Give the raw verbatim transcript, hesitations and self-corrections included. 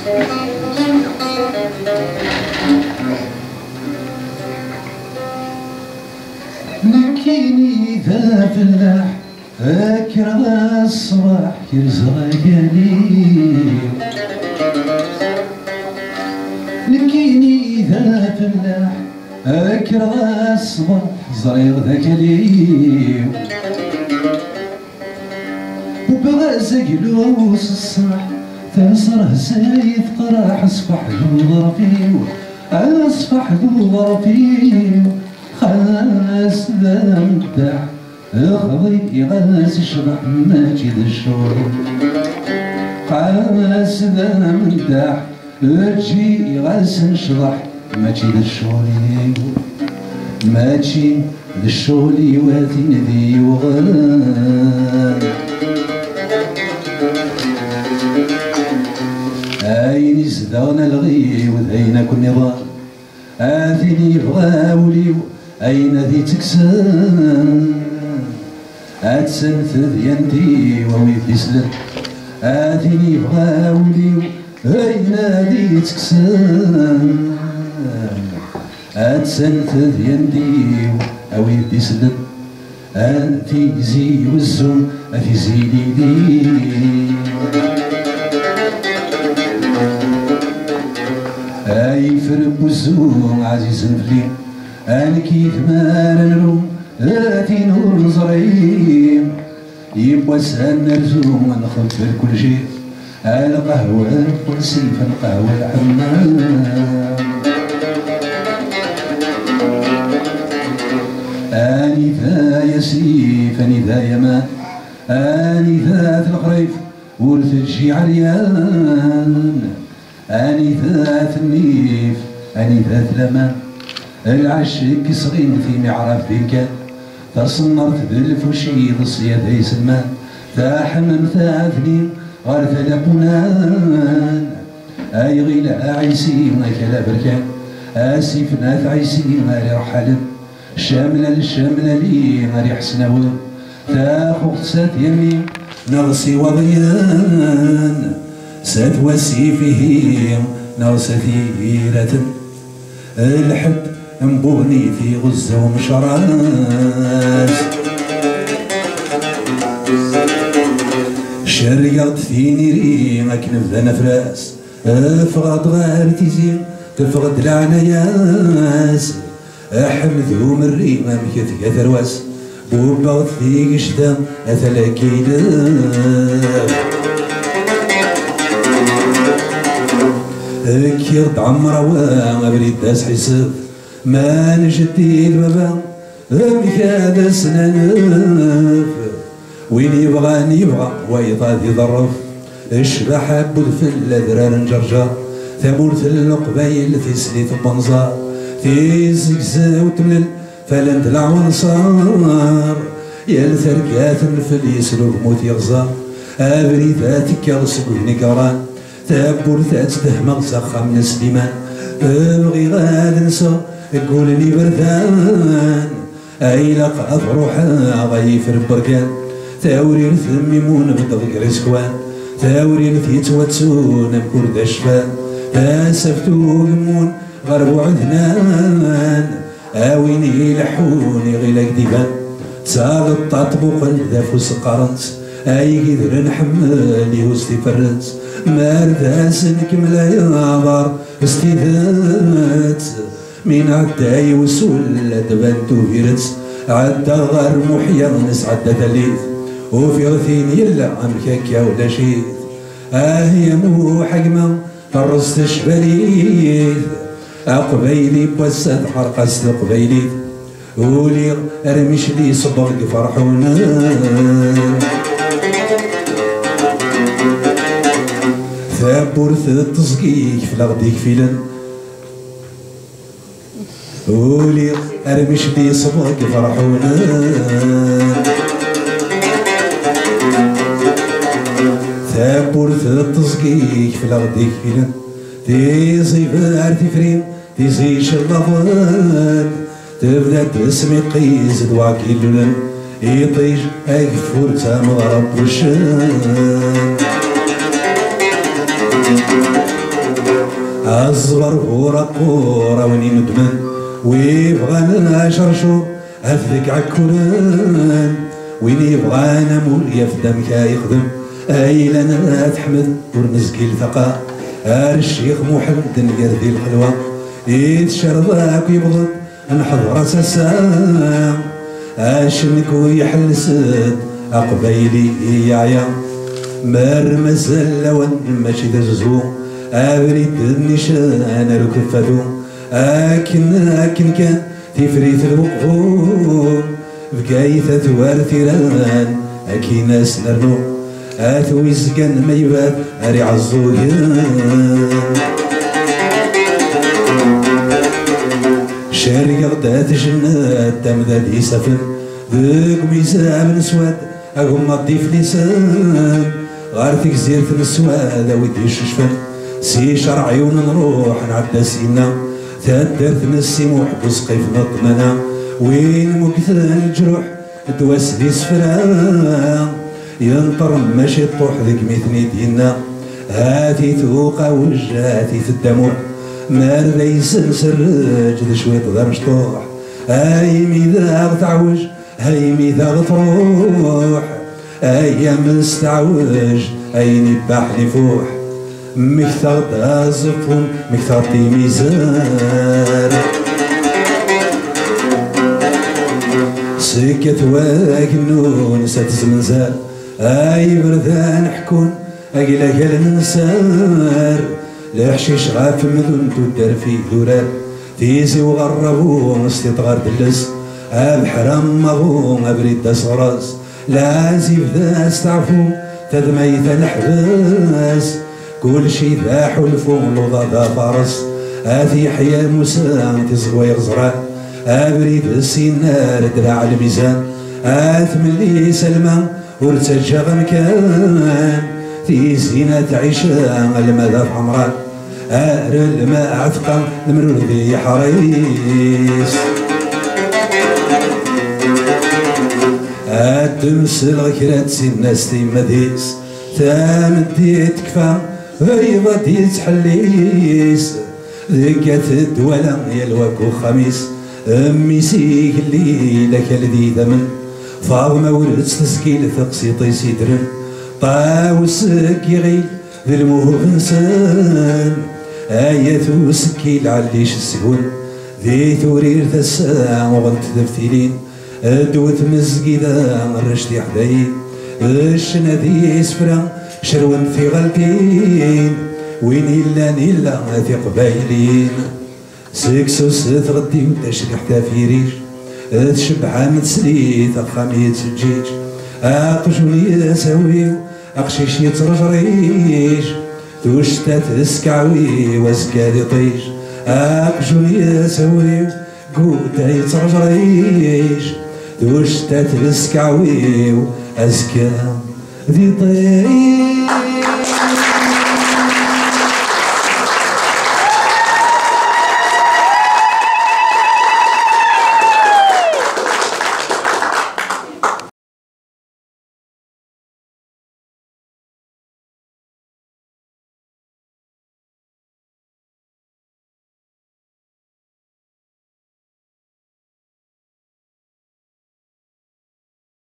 نكيني ذا فلاح أكره الصباح كرزغاني نكيني ذا فلاح أكره الصباح زريغ ذاك ليو وبغازق لوس الصباح تنصره زايد قراح اصفح ذو ظرفيو اصفح ذو ظرفيو خلاص ذا مدح اخضي غاس شبح ماجد الشور خلاص ذا مدح اجي غاس نشرح ماجد الشوري ماشي للشغل واتي ذي وغان اين زدغنا الغي وذينا كل نظام اثني بغاولي اين ذي تكسان اتسنث ذيانتي وويدي سلم اثني بغاولي اين ذي تكسان اتسنث ذيانتي وويدي سلم انتي زي والزوم افي زي ليدي اي فرب والزوم عزيز فلي انا كيف ما نروم اتي نور زريم يبغى سهل نرزوم ونخبر كل شيء القهوة والسيف القهوة الحمام اني ذا يا سيف اني ذا يا مان اني ذات الخريف ورث الشي عريان اني ذات النيف اني ذات الامان العشق صغين في معرف ذيك تصنرت بالفوشي ضصيا ذي سلمان ذا حمم ذا ثنين غار ثلا بنان اي غيلا عيسين كلا بركان اسيف ناث عيسين غاري رحلم شاملة للشاملة لي غاري حسناوي ذا خوخت سات يمين نغصي وضيان سات وسي فيهم نغصة ثيرة الحد انبغني في غزة ومشراس شريط ثيني ريما كنف نفراس افغض غار تيزين تفغد العناياس احمد هم الريما مكث كثرواس بوبا ثيق شتا اثلا كيداف كيرد عمرا وما بريد داس حساب ما نجدي البابا امك هذا سنانف وين يبغاني يبغى ويطاد يضرف الشبح عبو الفل ذرار نجرجر ثمورث القبايل في سليت بنزار في زكزا وتملل فلنت العوانصار يا الثرقات الفل يسلو بموت يغزار ابريداتك يغسل نكران ثابورثات تهمغ سخا من سليمان ابغي غاد نسى تقول لي بردان اي لقى روحها غيف البركان ثاوري الثميمون بدغ رسكوان ثاوري الثي تواتسون مكرد اشفان اسفتو يمون غربو عذنان اويني لحوني غيلك ديفان تساغ التطبق ذافوس قرنت اي كذر نحمل يوستي فرنت مارداس نكمل يابر استيذات من عداي وسول دبنتو فيرت عدا غار محيا نس عدا ثليث وفي غثين يلا امكاكيا ولا شيء اه يا مو حقمه الرصد شباليث اقبيلي بوسد حرقست قبيلي ولي ارمش لي صبغ فرحونا ثابورث التصقيق في الغديك فيلن ولي ارمش لي صبغ فرحونا ثابورث التصقيق في الغديك فيلن تيزي بار تفرين تيزي شلافان تبدا تسمي قيس دواكي لولن يطيش اكفور تامضرب وشان الصغر هو قورة ويني ندمن ويبغانا شرشور هذيك عكولان وين يبغانا موليا في دمك يخدم اي لنا تحمد ورنزكي الثقة الشيخ محمد نقر ذي الخلوة يتشربك ويبغض نحضر اساسا اشنك ويحل سد اقبيلي يعيا مرمز اللون ماشي دزو ابريد النشان ركفتو اكن اكن كان تفريت الوقفون بكايثة ثوار ثيران اكي ناس نرنو اثوي زكان ما يبات اري عالزويان شاري غدات جنات تمدى لي سفن ذوك ميزان نسواد اقوم نضيف لسان غارتك زيرت السواد ودي الششفن سي شرع عيون نروح نعدى سينا تدرت نسي محبوس قيف نطمنا وين مكثان الجروح دواس دي سفران ينطر ماشي طوح ذيك مثني دينا هاتي ثوقة وجهاتي في الدموع مال ليس نسرج ذي شويط ذا مشطوح هاي ميذا تعوج هاي ميذا تروح ايام استعوج اي نباح لفوح مكثر تازفون مكثر تي ميزان سكت واكنون ساتز منزال اي بردان حكون اقلا قال ننسار الحشيش غاف مذن تدار في ذرار تيزي وغربو مستي تغار دلس الحرام مغو ابريد داس غراس لازم ذا استعفو تدميت الحباس كل شي ذا حلفو لوضا ذا فارس هذي حياة موسى تزغوير زرع ابريد السنار دراع الميزان اثملي سلمى ورتجا غمكان في زينة عيشة المذا عمران ار الماء عتقا المرور ذي حريص الدمس الغكرات سي الناس تي مديس ثامن دي تكفى ايضا دي تحليس ذكات الدولة يلواكو خميس امي سيك اللي لك الذي دمن فاطمة ولد تسكيل ثقسيطي سيدرن طاو سكيغي ذي المهوب انسان آية سكيل عليش السهول ذي ثورير ثسا وغنت ذفتيلين دوت مزقيدة الرشدي حدايين الشنا ذي اسفرا شرون في غلقين وين إلا نيلا في قبايلين سكسوس تغدي وتشريح تافيريش تشبع متسليت الخامية تسجيج اقشوني اساويو اقشيش يترجريش توشتا تسكعوي واسكادي طيش اقشوني اساويو قوتا يترجريش توشتا تسكعوي واسكادي طيش